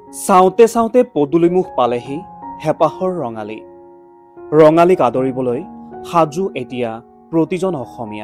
চাওঁতে চাওঁতে পদূলিমুখ পালেহি হেঁপাহৰ ৰঙালী। ৰঙালীক আদৰিবলৈ সাজু এতিয়া প্ৰতিজন অসমীয়া।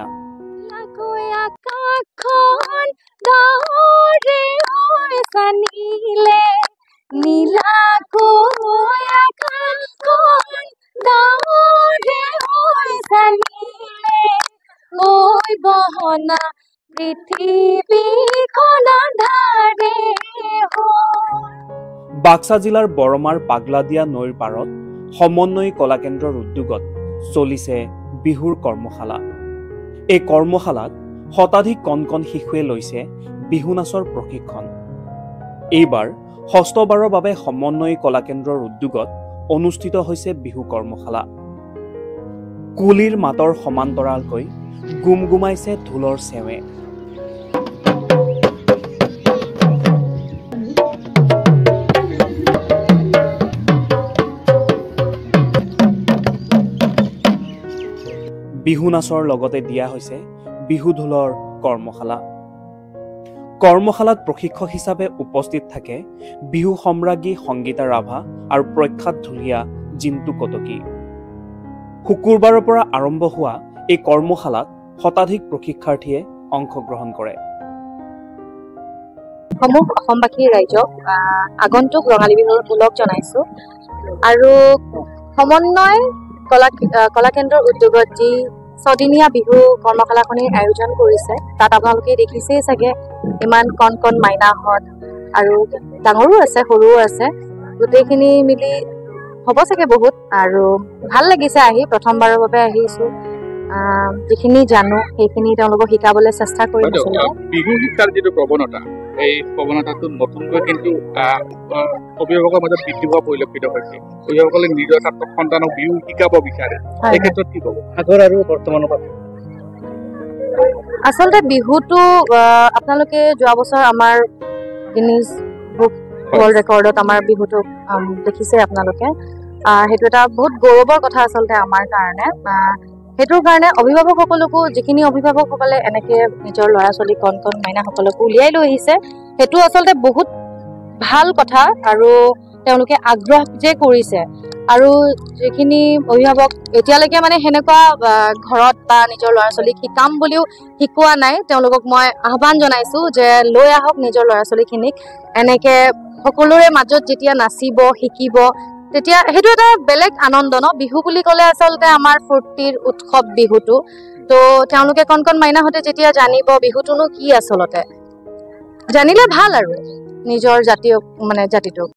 বাক্সা জিলাৰ বৰমাৰ পাগলাদিয়া নৈৰ পাৰত সমন্বয়ী কলাকেন্দ্ৰৰ উদ্যোগত চলিছে বিহুৰ কৰ্মশালা। এই কৰ্মশালাত শতাধিক কণ শিশুৱে লৈছে বিহু নাচৰ প্ৰশিক্ষণ। এইবাৰ ষষ্ঠবাৰৰ বাবে সমন্বয়ী কলাকেন্দ্ৰৰ উদ্যোগত অনুষ্ঠিত হৈছে বিহু কৰ্মশালা। কুলিৰ মাতৰ সমান্তৰালকৈ গুমগুমাইছে ঢোলৰ চেৱে। বিহু নাচৰ লগতে দিয়া হৈছে বিহু ঢোলৰ কৰ্মশালা। কৰ্মশালাত প্ৰশিক্ষক হিচাপে উপস্থিত থাকে বিহু সম্ৰাজ্ঞী সংগীতা ৰাভা আৰু প্ৰখ্যাত ঢুলীয়া জিন্তু কটকী। শুকুৰবাৰৰ পৰা আৰম্ভ হোৱা এই কৰ্মশালাত শতাধিক প্ৰশিক্ষাৰ্থীয়ে অংশগ্ৰহণ কৰে। সমূহ অসমবাসী ৰাইজক আগন্তুক ৰঙালী বিহুৰ ওলগ জনাইছো আৰু সমন্বয় কলাকেন্দ্ৰৰ উদ্যোগত যি ছদিনীয়া বিহু কৰ্মশালাখনিৰ আয়োজন কৰিছে তাত আপোনালোকে দেখিছেই চাগে ইমান কণ মাইনাহঁত আৰু ডাঙৰো আছে সৰুও আছে, গোটেইখিনি মিলি হ'ব চাগে বহুত। আৰু ভাল লাগিছে আহি, প্ৰথমবাৰৰ বাবে আহিছো। যিখিনি জানো সেইখিনি তেওঁলোকক শিকাবলৈ চেষ্টা কৰিছো। বিহু শিক্ষাৰ যিটো প্ৰৱণতা, এই প্ৰৱণতাটো নতুনকৈ কিন্তু অভিভাৱকৰ মাজত বৃদ্ধি হোৱা পৰিলক্ষিত হৈছে। অভিভাৱকসকলে নিজৰ ছাত্ৰ সন্তানক বিহু শিকাব বিচাৰে, এই ক্ষেত্ৰত কি ক'ব? আগৰ আৰু বৰ্তমানৰ কথা আচলতে বিহুটো আপোনালোকে যোৱা বছৰ আমাৰ গিনিজ বুক ৱৰ্ল্ড ৰেকৰ্ডত আমাৰ বিহুটো দেখিছে আপোনালোকে। সেইটো এটা বহুত গৌৰৱৰ কথা আচলতে আমাৰ কাৰণে। সেইটোৰ কাৰণে অভিভাৱকসকলকো, যিখিনি অভিভাৱকসকলে এনেকে নিজৰ ল'ৰা ছোৱালী কণ মাইনাসকলকো উলিয়াই লৈ আহিছে, সেইটো আচলতে বহুত ভাল কথা। আৰু তেওঁলোকে আগ্ৰহ যে কৰিছে, আৰু যিখিনি অভিভাৱক এতিয়ালৈকে মানে সেনেকুৱা ঘৰত বা নিজৰ ল'ৰা ছোৱালীক শিকাম বুলিও শিকোৱা নাই, তেওঁলোকক মই আহ্বান জনাইছো যে লৈ আহক নিজৰ ল'ৰা ছোৱালীখিনিক। এনেকে সকলোৰে মাজত যেতিয়া নাচিব শিকিব তেতিয়া সেইটো এটা বেলেগ আনন্দ ন। বিহু বুলি ক'লে আচলতে আমাৰ ফূৰ্তিৰ উৎসৱ বিহুটো। তো তেওঁলোকে কণ মাইনাহঁতে যেতিয়া জানিব বিহুটোনো কি, আচলতে জানিলে ভাল আৰু নিজৰ জাতিটোক।